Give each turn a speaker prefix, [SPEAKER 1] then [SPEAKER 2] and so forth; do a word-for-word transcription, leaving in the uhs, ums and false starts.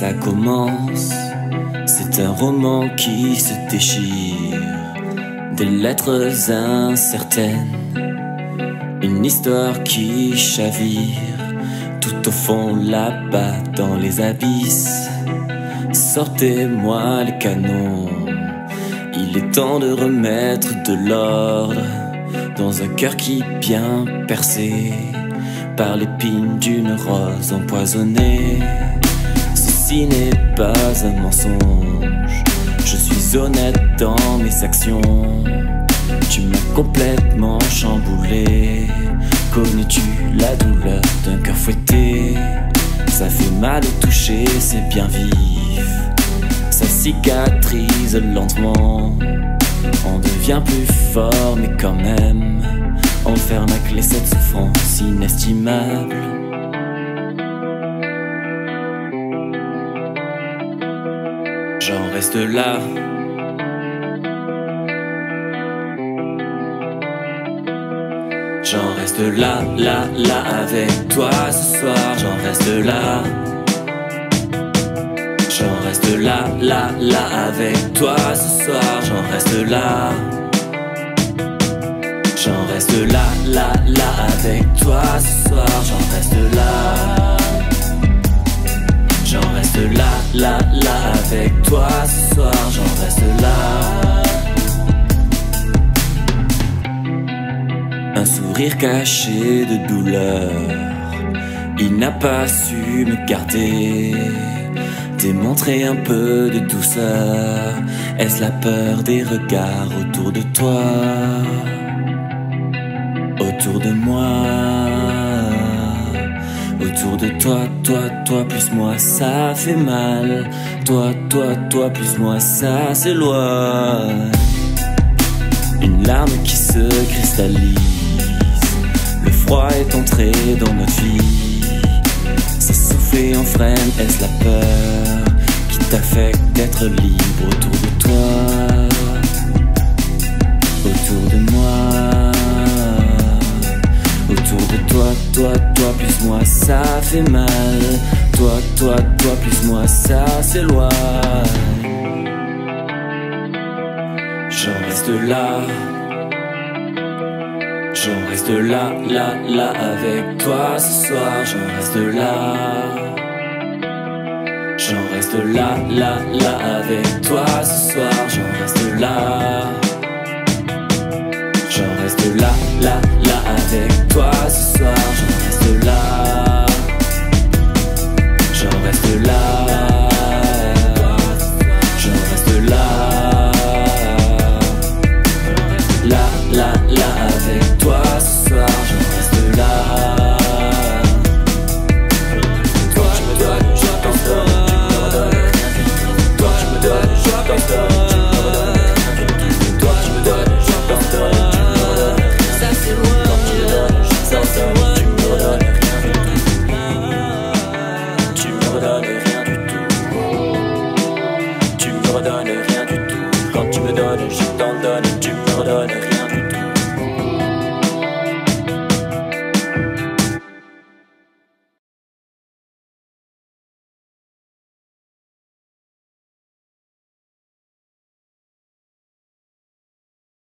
[SPEAKER 1] ça commence. C'est un roman qui se déchire, des lettres incertaines, une histoire qui chavire, tout au fond là-bas dans les abysses. Sortez-moi les canons, il est temps de remettre de l'ordre dans un cœur qui bien percé par l'épine d'une rose empoisonnée. Ceci n'est pas un mensonge, je suis honnête dans mes actions. Tu m'as complètement chamboulé. Connais-tu la douleur d'un cœur fouetté? Ça fait mal au toucher, c'est bien vif. Ça cicatrise lentement. On devient plus fort, mais quand même on ferme à clé cette souffrance inestimable. J'en reste là, j'en reste là, là, là avec toi ce soir. J'en reste là, j'en reste là, là, là avec toi ce soir. J'en reste là, j'en reste là, là, là avec toi ce soir. J'en reste là, j'en reste là, là, là avec toi ce soir. J'en reste là. Un sourire caché de douleur, il n'a pas su me garder. Démontrer un peu de douceur, est-ce la peur des regards autour de toi? Autour de moi, autour de toi, toi, toi plus moi ça fait mal. Toi, toi, toi plus moi ça s'éloigne. Une larme qui se cristallise, le froid est entré dans notre vie. Ça souffle et on freine, est-ce la peur qui t'affecte d'être libre autour de toi? Autour de moi, autour de toi, toi, toi plus moi ça fait mal. Toi, toi, toi plus moi ça s'éloigne. J'en reste là, j'en reste là, là, là avec toi ce soir. J'en reste là, j'en reste là, là, là avec toi ce soir. J'en reste là, j'en reste là, là, là avec toi ce soir. J'en reste là.